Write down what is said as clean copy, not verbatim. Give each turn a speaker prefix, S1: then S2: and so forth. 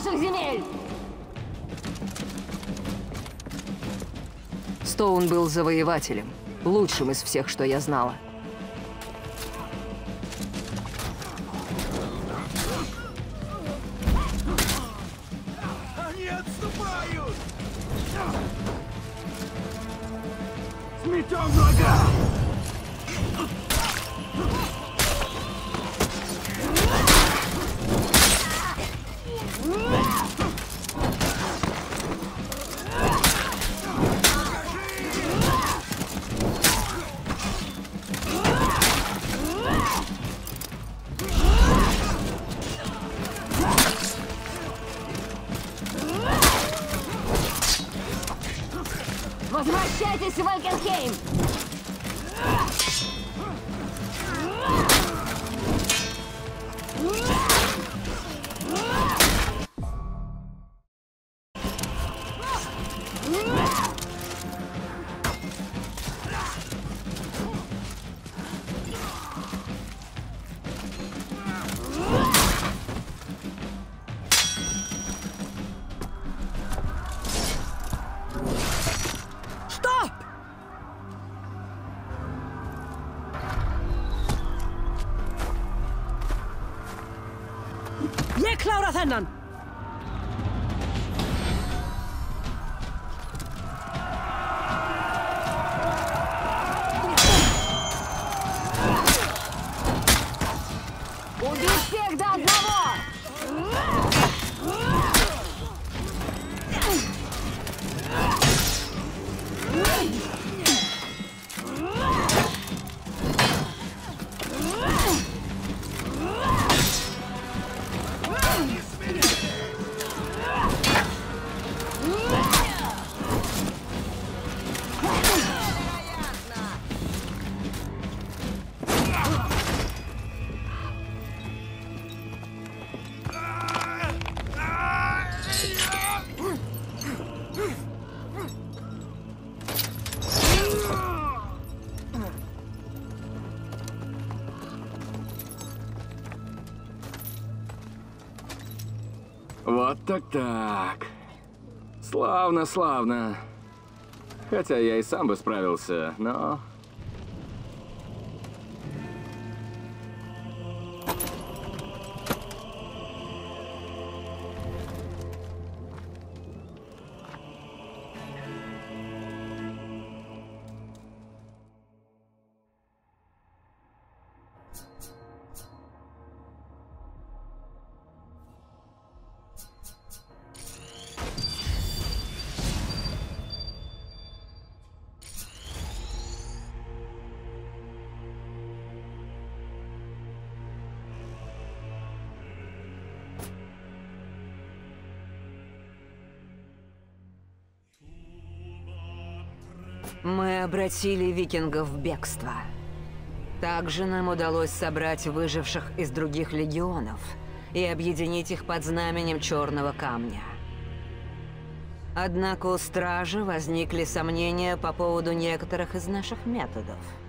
S1: наших земель!
S2: Стоун был завоевателем, лучшим из всех, что я знала.
S3: Они отступают! Сметем врага!
S1: Возвращайтесь в Валькенхейм!
S4: Ég klára þennan!
S1: Убить всех до одного!
S5: Вот так-так. Славно, славно. Хотя я и сам бы справился, но...
S2: Мы обратили викингов в бегство. Также нам удалось собрать выживших из других легионов и объединить их под знаменем Черного Камня. Однако у Стражи возникли сомнения по поводу некоторых из наших методов.